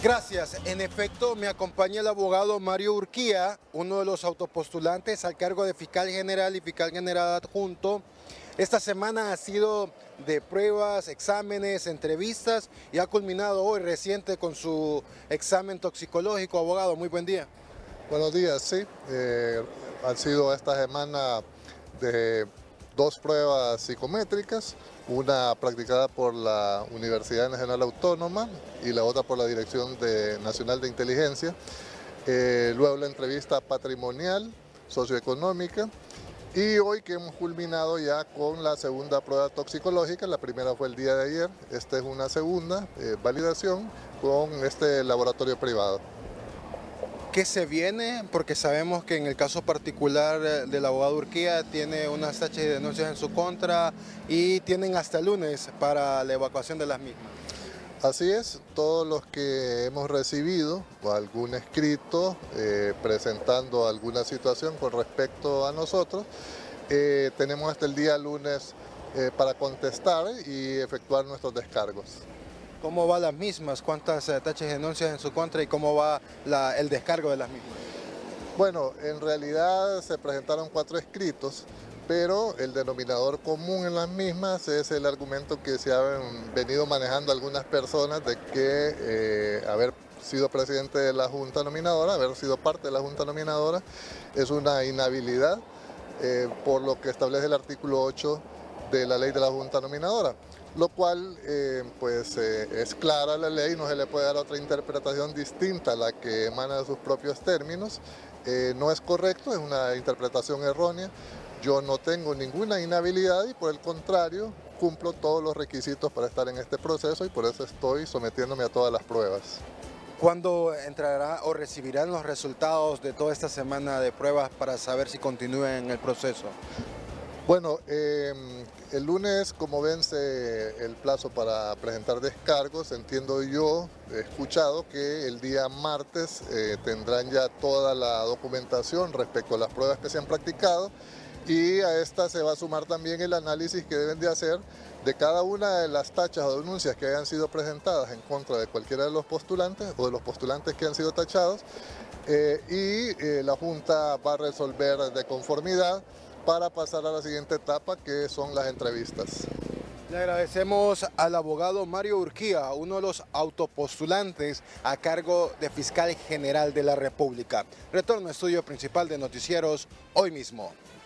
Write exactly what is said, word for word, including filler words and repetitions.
Gracias. En efecto, me acompaña el abogado Mario Urquía, uno de los autopostulantes al cargo de fiscal general y fiscal general adjunto. Esta semana ha sido de pruebas, exámenes, entrevistas y ha culminado hoy reciente con su examen toxicológico. Abogado, muy buen día. Buenos días, sí. Eh, han sido esta semana de dos pruebas psicométricas, una practicada por la Universidad Nacional Autónoma y la otra por la Dirección de- Nacional de Inteligencia. Eh, luego la entrevista patrimonial, socioeconómica, y hoy que hemos culminado ya con la segunda prueba toxicológica. La primera fue el día de ayer, esta es una segunda eh, validación con este laboratorio privado. ¿Qué se viene? Porque sabemos que en el caso particular eh, del abogado Urquía tiene unas tachas de denuncias en su contra y tienen hasta el lunes para la evacuación de las mismas. Así es, todos los que hemos recibido algún escrito eh, presentando alguna situación con respecto a nosotros, eh, tenemos hasta el día lunes eh, para contestar y efectuar nuestros descargos. ¿Cómo van las mismas? ¿Cuántas eh, tachas de denuncias en su contra y cómo va la- el descargo de las mismas? Bueno, en realidad se presentaron cuatro escritos, pero el denominador común en las mismas es el argumento que se han venido manejando algunas personas de que eh, haber sido presidente de la Junta Nominadora, haber sido parte de la Junta Nominadora, es una inhabilidad eh, por lo que establece el artículo ocho de la ley de la Junta Nominadora, lo cual eh, pues eh, es clara la ley, no se le puede dar otra interpretación distinta a la que emana de sus propios términos. Eh, no es correcto, es una interpretación errónea. Yo no tengo ninguna inhabilidad y por el contrario cumplo todos los requisitos para estar en este proceso y por eso estoy sometiéndome a todas las pruebas. ¿Cuándo entrará o recibirán los resultados de toda esta semana de pruebas para saber si continúan en el proceso? Bueno, eh, el lunes, como vence el plazo para presentar descargos, entiendo yo, he escuchado que el día martes eh, tendrán ya toda la documentación respecto a las pruebas que se han practicado y a esta se va a sumar también el análisis que deben de hacer de cada una de las tachas o denuncias que hayan sido presentadas en contra de cualquiera de los postulantes o de los postulantes que han sido tachados eh, y eh, la Junta va a resolver de conformidad para pasar a la siguiente etapa, que son las entrevistas. Le agradecemos al abogado Mario Urquía, uno de los autopostulantes a cargo de fiscal general de la República. Retorno a estudio principal de Noticieros hoy mismo.